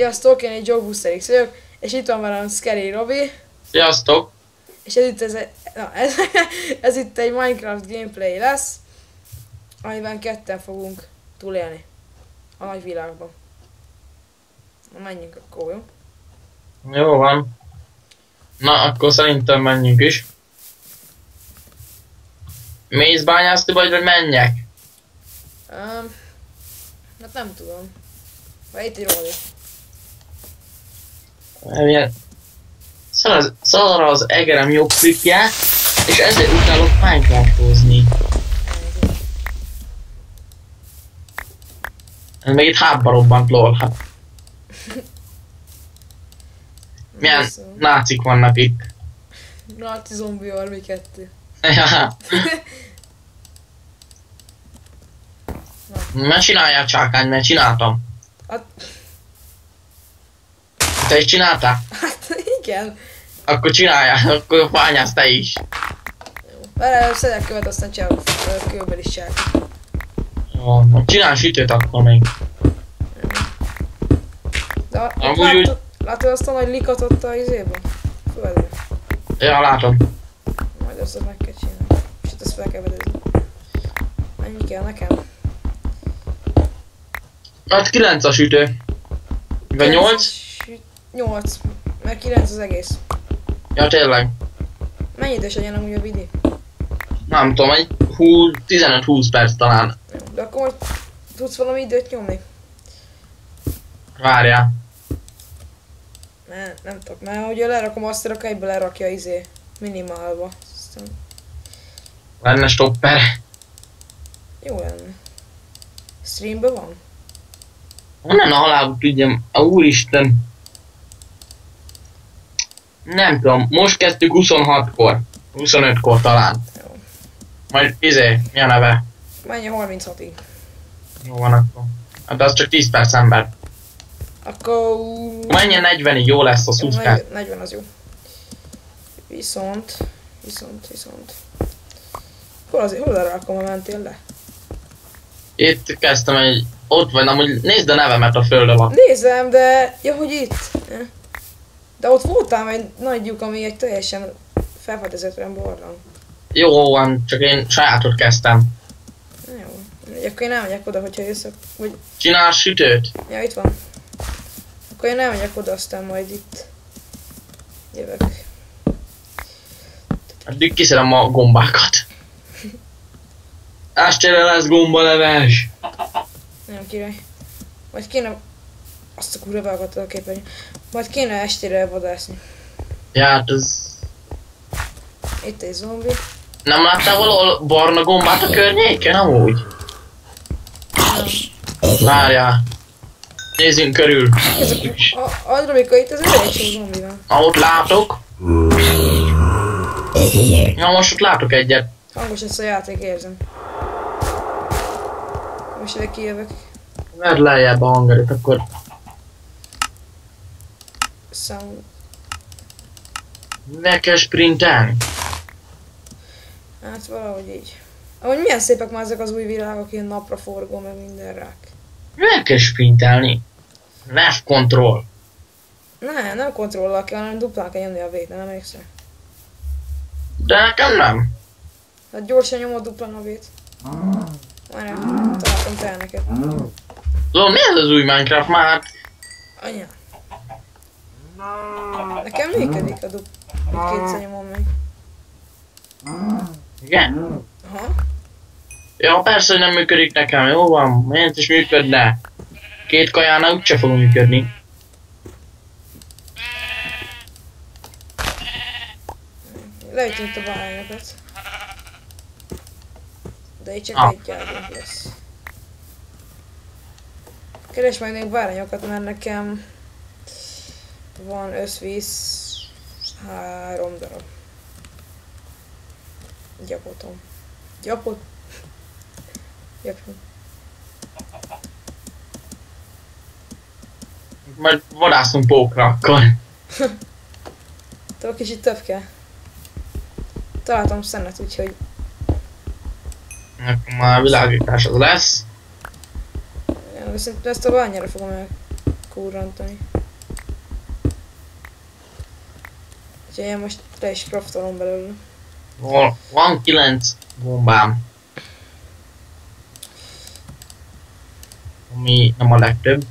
Sziasztok, én egy Jogbooster X vagyok, és itt van velem Scary Robi. Sziasztok! És ez itt egy Minecraft gameplay lesz, amiben ketten fogunk túlélni a nagy világban. Na menjünk akkor, jó? Jó van. Na, akkor szerintem menjünk is. Mész bányászni vagy menjek? Hát nem tudom. Vagy itt egy Robi. Milyen... Szar az egerem jobb klikje, és ezért utálok Minecraftozni. Ez még itt hátba robbant, lol. Hát. Milyen nácik vannak itt. Náci zombi army 2. Ja. Mert csináljál csákány, mert csináltam. Hát... Te is csináltál? Hát igen. Akkor csináljál, akkor fányász te is. Jó. Várjál, szedek követ, aztán csinálok kőből is csákot. Jó, csinálj sütőt akkor még. De amúgy látod azt a nagy likot ott a izében? Földre. Ja, látom. Majd azt meg kell csinálni. És itt ezt fel kell vedezni. Mennyi kell nekem? Hát 9 a sütő. Vagy 8? 8. Mert 9 az egész. Ja, tényleg. Mennyi idős legyen amúgy a vidi? Nem tudom, egy 15-20 perc talán. Jó, de akkor majd tudsz valami időt nyomni? Várjál. Nem tudok, mert hogyha lerakom azt, akkor egyből lerakja izé minimálba. Aztán... Lenne stopper. Jó lenne. Streamben van? Honnan a halálba tudjam? Úristen. Nem tudom, most kezdtük 26-kor. 25-kor talán. Jó. Majd mi a neve? Menj a 36-ig. Jó van akkor. Hát az csak 10 perc ember. Akkor... Menjen 40-ig, jó lesz a 20 perc. 40 az jó. Viszont... Hol lerakom, ha mentél le? Itt kezdtem egy... Ott vagy, amúgy nézd a nevemet a földön van. Nézem, de... Ja, hogy itt. De ott voltál egy nagy lyuk, ami egy teljesen felfedezetlen barlang. Jó van, csak én sajátot kezdtem. Jó. Akkor én elmegyek oda, hogyha jössz, vagy... Csinálsz sütőt? Ja, itt van. Akkor én elmegyek oda, aztán majd itt... jövök. Addig kiszedem a gombákat. Estére lesz gombaleves. Nem király. Majd kéne... Azt a kurva beakadtad a képernyőn. Majd kéne estére vadászni. Ja, hát ez... Itt egy zombi. Nem láttál valahol barna gombát a környéken amúgy? Várjál. Nézzünk körül. Adra, mikor itt az elég sok zombi van. Ott látok. Ja, most ott látok egyet. Hangos lesz a játék, érzem. Most ide kijövök. Vedd lejjebb a hangerőt, akkor... Sound. Meg kell sprintelni. Hát valahogy így. Ahogy milyen szépek már ezek az új világok, ilyen napra forgó, meg minden rák. Meg kell sprintelni. Left control. Nem kontrollal kell, hanem duplán kell nyomni a V-t, nem emlékszel? De nekem nem. Hát gyorsan nyomod duplán a V-t. Várjál, találtam te neked. Zol, mi ez az új Minecraft már? Anya. Nekem működik a kétszer nyomom meg. Igen? Aha. Ja, persze, hogy nem működik nekem, jó van, miért is működne? 2 kajánál úgyse fog működni. Leütünk a bárányokat. De így csak egy gyárunk lesz. Keres meg még bárányokat, mert nekem van összvíz 3 darab. Gyapotom. Gyapot. Majd vadászunk pókra akkor. Tudok, kicsit több kell. Találtam szennet, úgyhogy... Akkor már világítás az lesz. Ja, viszont ezt a bányára fogom elkurrantani. Úgyhogy én most le is craftolom belőle. Van 9 gombám. Ami nem a legtöbb.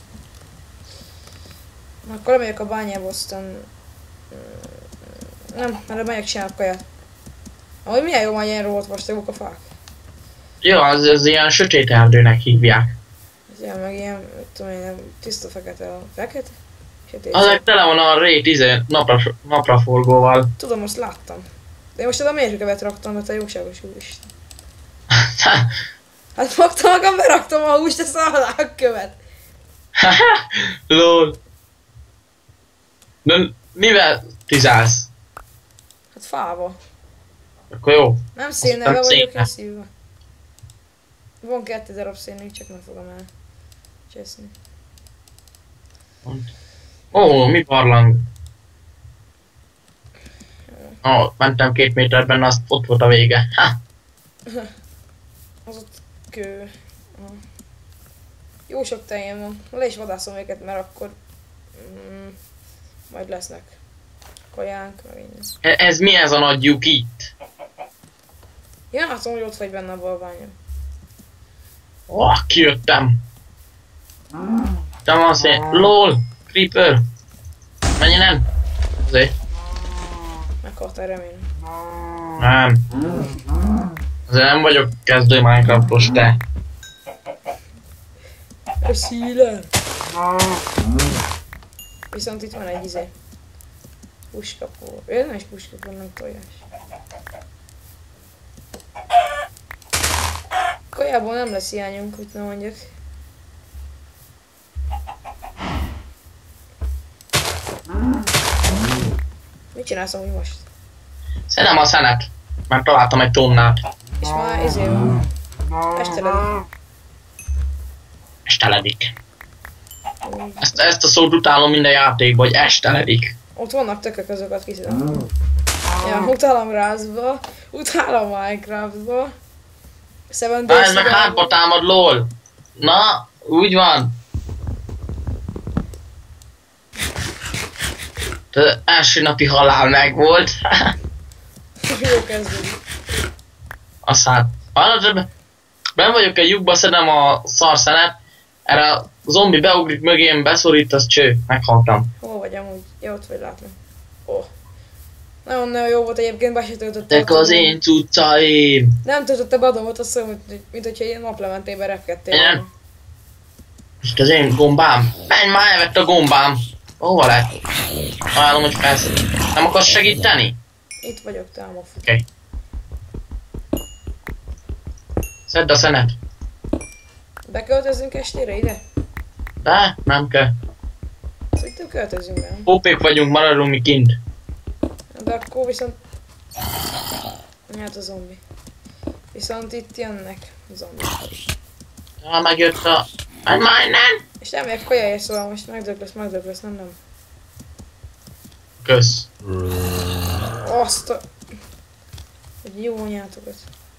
Akkor lemegyek a bányába, aztán... Nem, mert megyek csinálok kaját. Ahogy milyen jó, hogy ilyen rohadt vastagok a fák. Ja, az ilyen sötét erdőnek hívják. Ez ilyen meg ilyen, tudom én, tiszta fekete a fekete. Sötét. Azok tele van a rét napraforgóval. Tudom, azt láttam. De én most oda mérőkövet raktam, mert a jóságos úristen. Hát fogtam magam, beraktam a húst, ezt alá a követ. Lol. De mivel tizálsz? Hát fába. Akkor jó. Nem szénnel, be Azt vagyok szénnel. szívva. Van 2 darab szénnek, csak nem fogom el cseszni. Ó, mi barlang? Ó, mentem 2 méterben, azt ott volt a vége. Ha! Az ott kő. Aha. Jó sok tejem van. Le is vadászom őket, mert akkor... majd lesznek kajánk, meg innen. Ez mi ez a nagy lyuk itt? Ja, látom, hogy ott vagy benne abban a bánya. Ó, kijöttem. Te van szép. LOL! Creeper! Menj nem? Azért. Meghaltál, remélem. Nem. Azért nem vagyok kezdő Minecraftos, te. Szílen! Viszont itt van egy izé. Puskapó. Ő nem is puskapó, nem tojás. Kajából nem lesz hiányunk, hogy nem mondjak. Mit csinálsz amúgy most? Szedem a szenet. Mert találtam egy tonnát. És már izé van. Esteledik. Esteledik. Ezt a szót utálom minden játékban, hogy esteledik. Ott vannak tökök, azokat kiszedem. Ja, utálom Rázba, utálom Minecraftba. Seven Days Ez meg hátba támad, LOL. Na, úgy van. Az első napi halál megvolt. Jó kezdődik. Aztán, ben vagyok egy lyukba, szedem a szarszenet. Erre a zombi beugrik mögém, beszorít, az cső. Meghaltam. Hol vagy amúgy? Ja, ott vagy látni. Oh. Nagyon jó volt egyébként, be se töltötte. Tek az én cuccaim. Nem töltötte be a dombot, azt mondom, mint hogyha ilyen naplementében repkedtél. Nem. Itt az én gombám. Menj már, elvett a gombám. Hova lett? Ajánlom, hogy felsz. Nem akarsz segíteni? Itt vagyok, támog. Oké. Szedd a szenet. Beköltözünk estére ide? De, nem kell. Szerintem költözünk be. Pópék vagyunk, maradunk mi kint. De akkor viszont... Hát a zombi. Viszont itt jönnek a zombi. Ja, megjött a... Menj már innen! És nem megyek kajáért, szóval most megdöglesz, nem. Kösz. Azt a... Egy jó anyátokat.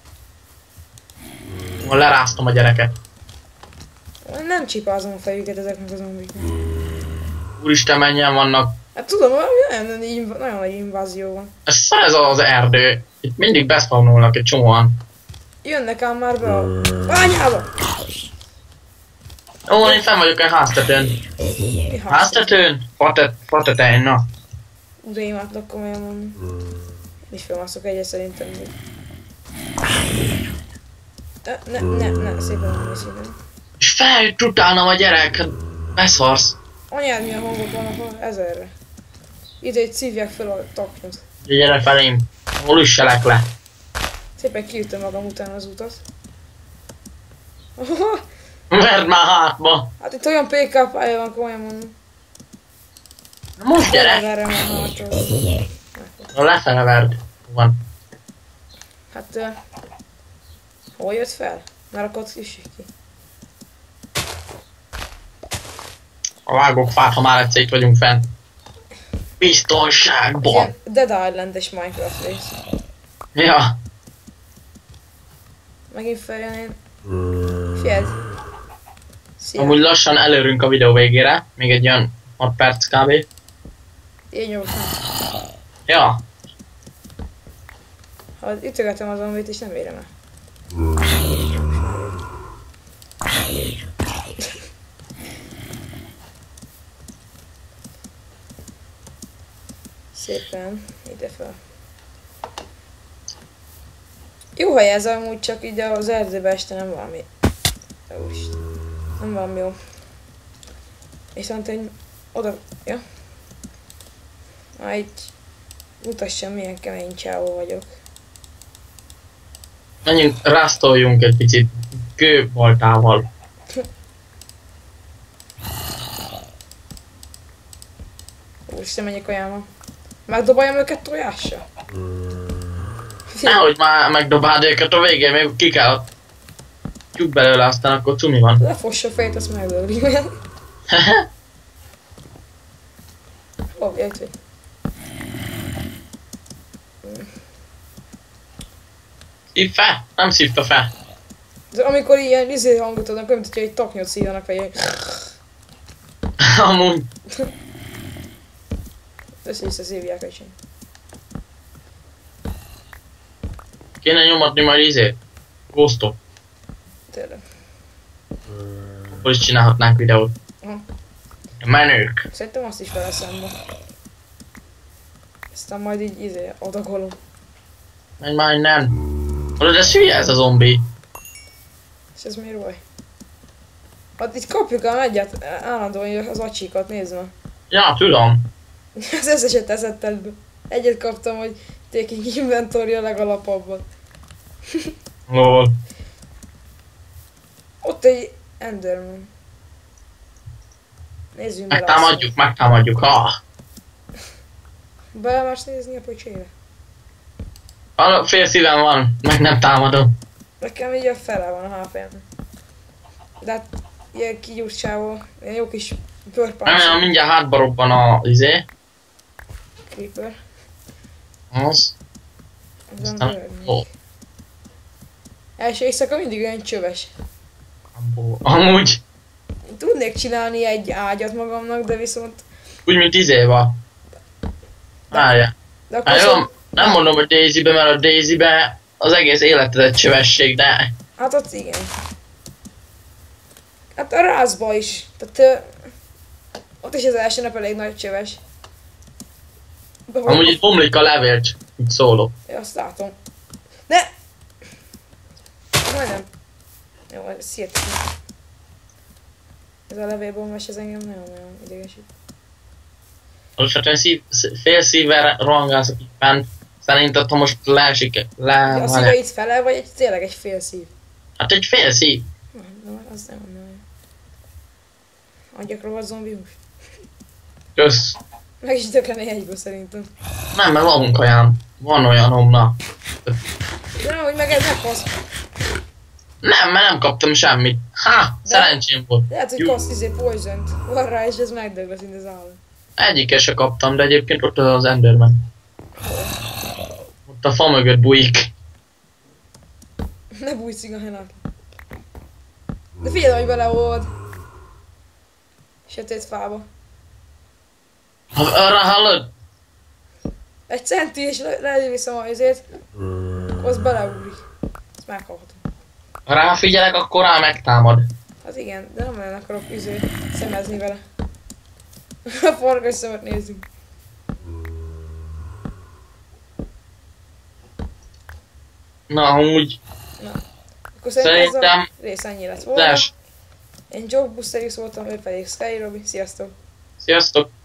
Leráztam a gyereket. Nem csipázom a fejüket ezeknek a zombiknek. Úristen, mennyien vannak. Hát tudom, nagyon nagy invázió van. Ez az erdő. Itt mindig beszpavnolnak egy csomóan. Jönnek ám már be a bányába! Ó, én fenn vagyok egy háztetőn. Mi Háztetőn? Fatetején, na. De imádlak komolyan mondani. Én is felmászok egyet szerintem még. Ne, szépen. És feljött utánam a gyerek. Hát beszarsz. Anyád milyen hangok vannak 1000-re. Ide szívják fel a taknyot. Gyere felém. Hol üsselek le. Szépen kiütöm magam után az utat. Verd már hátba. Hát itt olyan PK pálya van, komolyan mondom. Most gyere. Verem a hátra. Lefele verd. Van. Hát... hol jött fel? Mert akkor is ki. A vágok fát, ha már egyszer itt vagyunk fenn. Biztonságban. Ilyen Dead Island-es Minecraft rész. Ja. Megint feljön én. Figyeld. Szia. Amúgy lassan előrünk a videó végére. Még egy olyan 6 perc kb. Én nyugodtan. Ja. Ha ütögetem az zombit és nem érem el. Szépen ide fel. Jó hely ez amúgy, csak így az erdőbe este nem valami. Nem valami jó. Viszont egy oda... Ja. Így mutassam milyen kemény csávó vagyok. Menjünk, rásztoljunk egy picit kőbaltával. Úristen, mennyi kajám van. Megdobaljam őket tojással? Nehogy már megdobáld őket a végén, még ki kell tyúk belőle, aztán akkor cumi van. Lefossa a fejét, azt megdobni. Itt vagy. Szív fel? Nem szívta fel. De amikor ilyen hangot adnak, olyan, mint hogyha egy taknyot szívanak, vagy ilyen... Amúgy. Össze-vissza szívják egy sem. Kéne nyomatni majd Ghostot. Tényleg. Akkor is csinálhatnánk videót. Aha. Menők. Szerintem azt is vele szemben. Aztán majd így adagolom. Menj már innen. Hallod, ez hülye ez a zombi. És ez miért baj? Hát itt kapjuk ám egyet állandóan az acsikat, nézd meg. Ja, tudom. Az összeset eszetted be. Egyet kaptam, hogy taking inventory a legalapabban. Lol. Ott egy Enderman. Nézzünk bele. Megtámadjuk, ha. Belemersz nézni a pöcsére? Fél szívem van, meg nem támadom. Nekem így a fele van a HP-nek. De hát ilyen kigyúrtsávó, ilyen jó kis pörpás. Nem, mindjárt hátba robban a Creeper. Az. Aztán... Ó. Első éjszaka mindig olyan csöves. Amúgy. Tudnék csinálni egy ágyat magamnak, de viszont... Úgy, mint van. Várja. De akkor Hát jó, nem mondom, hogy Daisy-be, mert a Daisy-be az egész életed egy csövesség, de... Hát ott igen. Hát a rázba is. Tehát... ott is az első nap elég nagy csöves. Amúgy itt bomlik a levél, így szólok. Ja, azt látom. Ne! Majdnem. Jó, ez hihetetlen. Ez a levélbombás, ez engem nagyon idegesít. Most hát fél szívvel rohangálsz itt bent. Szerinted, ha most leesik le... A szíve itt fele, vagy tényleg egy fél szív? Hát egy fél szív. Nem, az nem. Adjak róla a zombius. Kösz. Meg is döklené egyből szerintem. Nem, mert van olyanom, na. De nem, hogy meg ez megfasz. Nem, mert nem kaptam semmit. Ha, szerencsém volt. Lehet, hogy kapsz poison-t. Van rá, és ez megdög lesz, mint az állat. Egyikkel se kaptam, de egyébként ott az Enderman. Ott a fa mögött bújik. Ne bújj cigahenát. De figyelj, hogy beleolvad. Sötét fába. Arra hallod? Egy centi és leviszem a izét. Az beleugrik. Ezt meghalhatom. Ha ráfigyelek, akkor rá megtámad. Az igen, de nem nagyon akarok szemezni vele. A farkas szemet nézzük. Na, amúgy... Na. Akkor szerintem ez a rész ennyi lett volna. Des. Én Joe Buster is voltam, ő pedig Sky Robi. Sziasztok! Sziasztok!